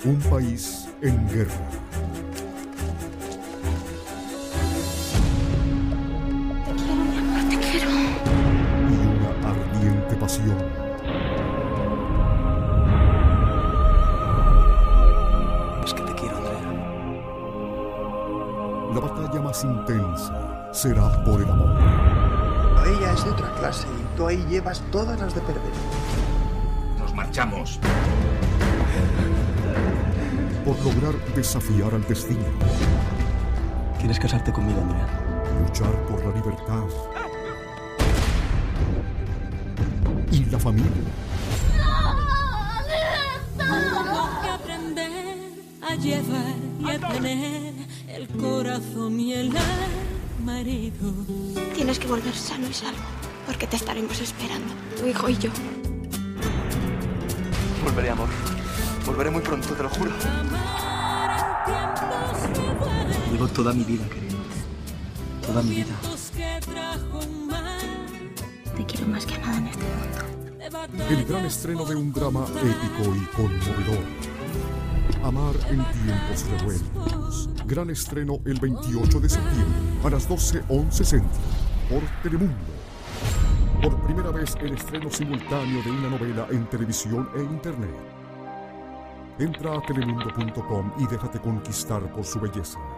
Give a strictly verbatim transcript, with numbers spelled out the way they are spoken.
Un país en guerra. Te quiero, mi amor, te quiero. Y una ardiente pasión. Es que te quiero, Andrea. La batalla más intensa será por el amor. Ella es de otra clase y tú ahí llevas todas las de perder. Nos marchamos. Por lograr desafiar al destino. ¿Quieres casarte conmigo, Andrea? Luchar por la libertad. Y la familia. Tengo que aprender a llevar y a tener el corazón y el alma herido. Tienes que volver sano y salvo, porque te estaremos esperando, tu hijo y yo. Volveré, amor. Volveré muy pronto, te lo juro. Amar en tiempos que vuelen, Llevo toda mi vida, querido. Toda mi vida. tiempos que trajo un mar Te quiero más que a nada en este mundo. de batallas. El gran estreno de un drama épico y conmovedor. Amar en tiempos revueltos. Gran estreno el veintiocho de septiembre a las doce once Centro por Telemundo. Por primera vez el estreno simultáneo de una novela en televisión e internet. Entra a telemundo punto com y déjate conquistar por su belleza.